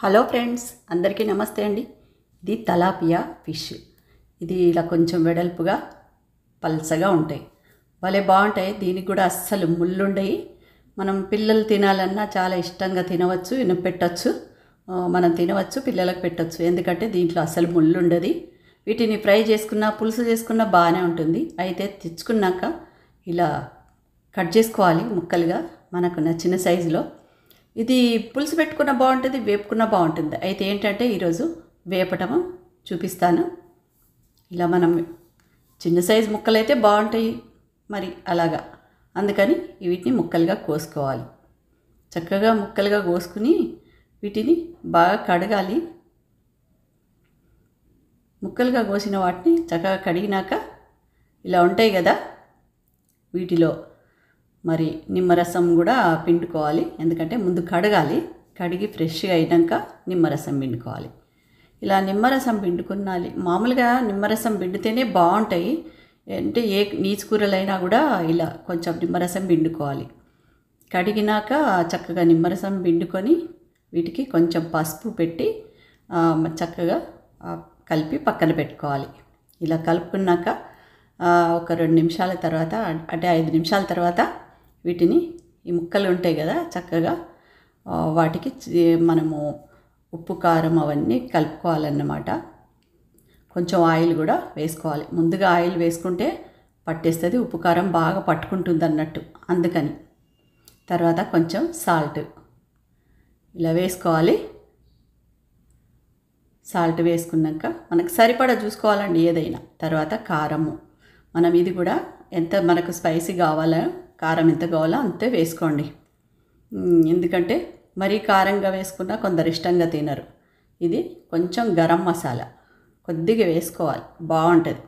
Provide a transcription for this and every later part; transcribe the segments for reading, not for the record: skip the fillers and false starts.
Hello friends, అందరికీ నమస్తే అండి. ఇది తలాపియా ఫిష్. ఇది ఇలా కొంచెం వెడల్పుగా పల్చగా ఉంటాయి. భలే బాగుంటాయి. దీనికి కూడా అస్సలు ముళ్ళుండయి. మనం పిల్లలు తినాలన్నా చాలా ఇష్టంగా తినవచ్చు, పెట్టచ్చు. మనం తినవచ్చు, పిల్లలకు పెట్టచ్చు. ఎందుకంటే దీంట్లో అస్సలు ముళ్ళు ఉండదు. వీటిని ఫ్రై చేసుకున్నా పులుసు చేసుకున్నా బాగానే ఉంటుంది. అయితే తెచ్చుకున్నాక ఇలా కట్ చేసుకోవాలి ముక్కలుగా, మనకు నచ్చిన సైజులో. ఇది పులుసు పెట్టుకున్న బాగుంటుంది, వేపుకున్న బాగుంటుంది. అయితే ఏంటంటే ఈరోజు వేపటము చూపిస్తాను. ఇలా మనం చిన్న సైజు ముక్కలు అయితే బాగుంటాయి మరి అలాగా, అందుకని వీటిని ముక్కలుగా కోసుకోవాలి. చక్కగా ముక్కలుగా కోసుకుని వీటిని బాగా కడగాలి. ముక్కలుగా కోసిన వాటిని చక్కగా కడిగినాక ఇలా ఉంటాయి కదా, వీటిలో మరి నిమ్మరసం కూడా పిండుకోవాలి. ఎందుకంటే ముందు కడగాలి, కడిగి ఫ్రెష్గా అయినాక నిమ్మరసం పిండుకోవాలి. ఇలా నిమ్మరసం పిండుకున్నాలి. మామూలుగా నిమ్మరసం పిండితేనే బాగుంటాయి. అంటే ఏ నీచు కూరలైనా కూడా ఇలా కొంచెం నిమ్మరసం పిండుకోవాలి. కడిగినాక చక్కగా నిమ్మరసం పిండుకొని వీటికి కొంచెం పసుపు పెట్టి చక్కగా కలిపి పక్కన పెట్టుకోవాలి. ఇలా కలుపుకున్నాక ఒక 2 నిమిషాల తర్వాత, అంటే 5 నిమిషాల తర్వాత వీటిని, ఈ ముక్కలు ఉంటాయి కదా, చక్కగా వాటికి మనము ఉప్పు కారం అవన్నీ కలుపుకోవాలన్నమాట. కొంచెం ఆయిల్ కూడా వేసుకోవాలి. ముందుగా ఆయిల్ వేసుకుంటే పట్టేస్తుంది, ఉప్పు కారం బాగా పట్టుకుంటుంది అన్నట్టు, అందుకని. తర్వాత కొంచెం సాల్ట్ ఇలా వేసుకోవాలి. సాల్ట్ వేసుకున్నాక మనకు సరిపడా చూసుకోవాలండి ఏదైనా. తర్వాత కారము, మనం ఇది కూడా ఎంత మనకు స్పైసీ కావాలో, కారం ఎంత కావాలో అంతే వేసుకోండి. ఎందుకంటే మరీ కారంగా వేసుకున్నా కొందరు ఇష్టంగా తినరు. ఇది కొంచెం గరం మసాలా కొద్దిగా వేసుకోవాలి, బాగుంటుంది.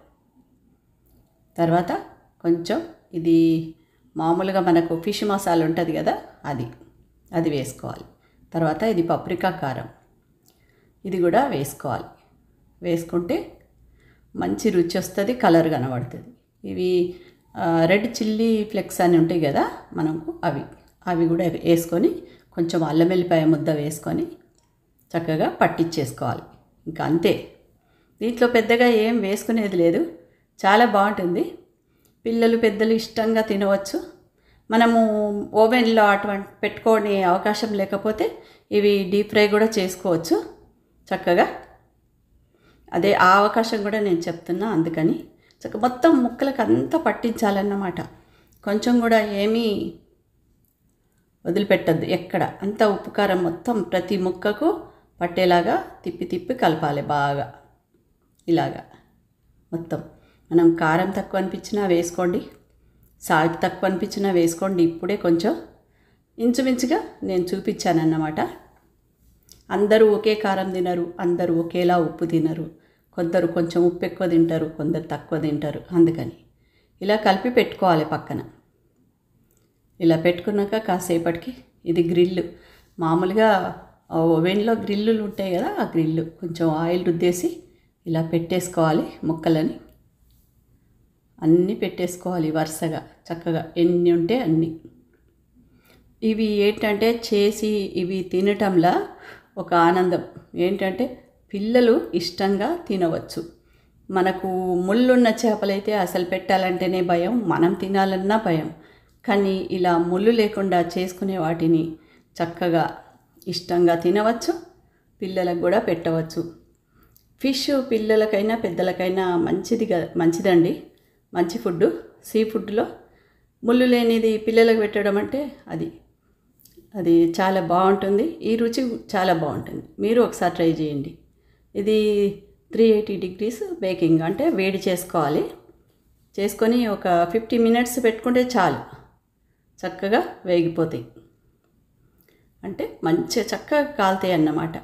తర్వాత కొంచెం ఇది మామూలుగా మనకు ఫిష్ మసాలా ఉంటుంది కదా, అది వేసుకోవాలి. తర్వాత ఇది పప్రికా కారం, ఇది కూడా వేసుకోవాలి. వేసుకుంటే మంచి రుచి వస్తుంది, కలర్ కనబడుతుంది. ఇవి రెడ్ చిల్లీ ఫ్లెక్స్ అని ఉంటాయి కదా మనకు, అవి కూడా వేసుకొని కొంచెం అల్లం వెల్లిపాయ ముద్ద వేసుకొని చక్కగా పట్టించేసుకోవాలి. ఇంకా అంతే. దీంట్లో పెద్దగా ఏం వేసుకునేది లేదు, చాలా బాగుంటుంది. పిల్లలు పెద్దలు ఇష్టంగా తినవచ్చు. మనము ఓవెన్లో అటువంటి పెట్టుకోని అవకాశం లేకపోతే ఇవి డీప్ ఫ్రై కూడా చేసుకోవచ్చు చక్కగా. అదే ఆ అవకాశం కూడా నేను చెప్తున్నా, అందుకని మొత్తం ముక్కలకు అంతా పట్టించాలన్నమాట. కొంచెం కూడా ఏమీ వదిలిపెట్టద్దు ఎక్కడ. అంతా ఉప్పు కారం మొత్తం ప్రతి ముక్కకు పట్టేలాగా తిప్పి తిప్పి కలపాలి బాగా. ఇలాగా మొత్తం. మనం కారం తక్కువ అనిపించినా వేసుకోండి, సాల్ట్ తక్కువ అనిపించినా వేసుకోండి. ఇప్పుడే కొంచెం ఇంచుమించుగా నేను చూపించానన్నమాట. అందరూ ఒకే కారం తినరు, అందరూ ఒకేలా ఉప్పు తినరు. కొందరు కొంచెం ఉప్పు ఎక్కువ తింటారు, కొందరు తక్కువ తింటారు. అందుకని ఇలా కలిపి పెట్టుకోవాలి పక్కన. ఇలా పెట్టుకున్నాక కాసేపటికి ఇది గ్రిల్లు, మామూలుగా ఓవెన్లో గ్రిల్లులు ఉంటాయి కదా, ఆ గ్రిల్లు కొంచెం ఆయిల్ రుద్దేసి ఇలా పెట్టేసుకోవాలి. ముక్కలని అన్నీ పెట్టేసుకోవాలి వరుసగా చక్కగా, ఎన్ని ఉంటే అన్నీ. ఇవి ఏంటంటే చేసి ఇవి తినటంలా ఒక ఆనందం. ఏంటంటే పిల్లలు ఇష్టంగా తినవచ్చు. మనకు ముళ్ళున్న చేపలైతే అసలు పెట్టాలంటేనే భయం, మనం తినాలన్నా భయం. కానీ ఇలా ముళ్ళు లేకుండా చేసుకునే వాటిని చక్కగా ఇష్టంగా తినవచ్చు, పిల్లలకు కూడా పెట్టవచ్చు. ఫిష్ పిల్లలకైనా పెద్దలకైనా మంచిదండి, మంచి ఫుడ్. సీ ఫుడ్లో ముళ్ళు లేనిది పిల్లలకు పెట్టడం అంటే అది చాలా బాగుంటుంది. ఈ రుచి చాలా బాగుంటుంది. మీరు ఒకసారి ట్రై చేయండి. ఇది 380 degrees బేకింగ్, అంటే వేడి చేసుకోవాలి. చేసుకొని ఒక 50 minutes పెట్టుకుంటే చాలు, చక్కగా వేగిపోతాయి. అంటే మంచిగా చక్కగా కాలుతాయి అన్నమాట.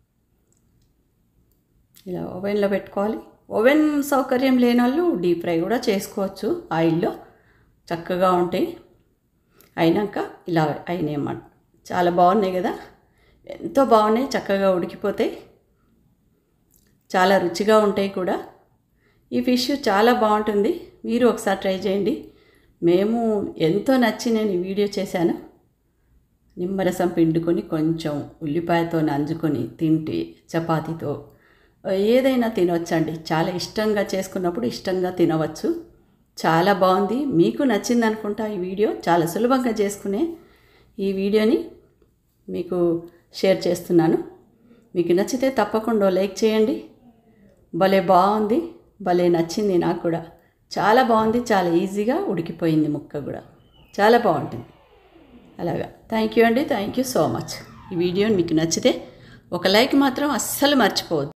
ఇలా ఓవెన్లో పెట్టుకోవాలి. ఓవెన్ సౌకర్యం లేని వాళ్ళు డీప్ ఫ్రై కూడా చేసుకోవచ్చు ఆయిల్లో, చక్కగా ఉంటాయి. అయినాక ఇలా అయినాయన్నమాట. చాలా బాగున్నాయి కదా, ఎంతో బాగున్నాయి, చక్కగా ఉడికిపోతాయి, చాలా రుచిగా ఉంటాయి కూడా. ఈ ఫిష్ చాలా బాగుంటుంది, మీరు ఒకసారి ట్రై చేయండి. మేము ఎంతో నచ్చి నేను ఈ వీడియో చేశాను. నిమ్మరసం పిండుకొని కొంచెం ఉల్లిపాయతో నంజుకొని తింటే చపాతీతో ఏదైనా తినవచ్చండి. చాలా ఇష్టంగా చేసుకున్నప్పుడు ఇష్టంగా తినవచ్చు. చాలా బాగుంది. మీకు నచ్చింది అనుకుంటా. ఈ వీడియో చాలా సులభంగా చేసుకునే ఈ వీడియోని మీకు షేర్ చేస్తున్నాను. మీకు నచ్చితే తప్పకుండా లైక్ చేయండి. భలే బాగుంది, భలే నచ్చింది నాకు కూడా. చాలా బాగుంది, చాలా ఈజీగా ఉడికిపోయింది ముక్క కూడా. చాలా బాగుంటుంది. అలాగా థ్యాంక్ యూ అండి. Thank you so much. ఈ వీడియో మీకు నచ్చితే ఒక లైక్ మాత్రం అస్సలు మర్చిపోవద్దు.